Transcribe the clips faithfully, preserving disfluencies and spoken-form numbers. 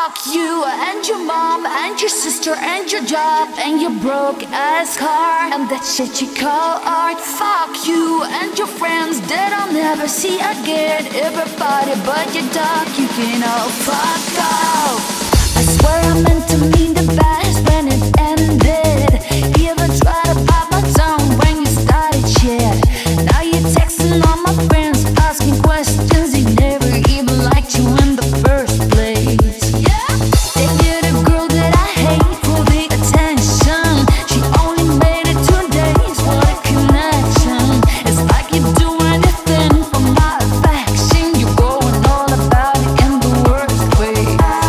Fuck you and your mom and your sister and your job and your broke ass car and that shit you call art. Fuck you and your friends that I'll never see again. Everybody but your dog, you can all fuck off. I swear I meant to mean the best when it ended. Even tried to bite my tongue when you started shit. Now you're texting all my friends, asking questions. They never even liked you in the first place. Yeah, they did a girl that I hate for the attention. She only made it two days, what a connection. It's like you do anything for my affection. You're going all about it in the worst way.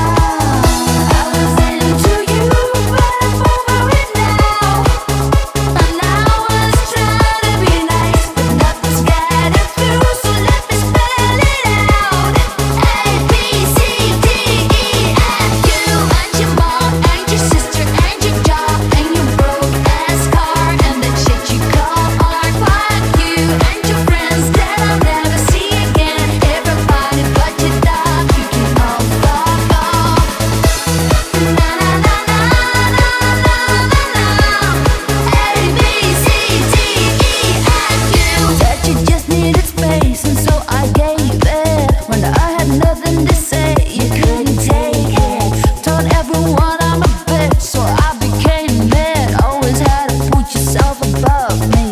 I was into you, but I'm over it now. And I was trying to be nice, but nothing's getting through, so let me spell it out. A, B, C, D, E, F, you and your mom and your sister and your job and your broke ass car and that shit you call art. Fuck you and your friends that I'll never see again. Everybody but your dog, you can all fuck off. Na na na na na na na na. A, B, C, D, E, F, you. Said you just needed space and so I gave it. When I had nothing to say, you couldn't take it. Told everyone I'm a bitch, so I became mad. Always had to put yourself above me.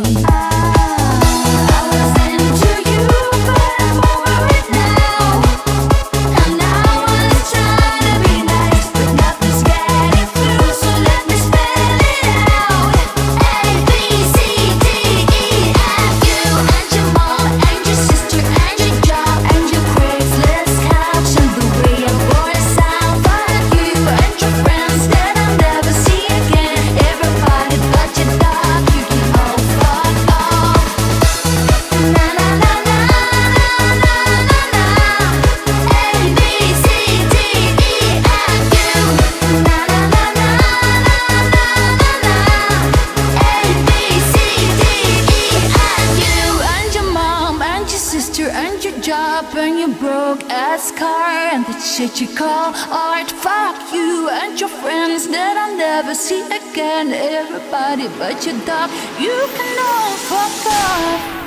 I was into you, but I'm over it now. And I was trying to be nice, but nothing's getting through, so let me spell it out. A, B, C, D, E, F, you and your mom and your sister and your job and your Craigslist couch and the way your voice sound. Fuck you and your friends that I'll never see again. Everybody but your dog, you can all fuck off. Na na na na na na na na. A, B, C, D, E, F, you. Na na na na na na na na. A, B, C, D, E, F, you and your mom and your sister and your job and your broke ass car and the shit you call art. Fuck you and your friends that I'll never see again. Everybody but your dog, you can all fuck off.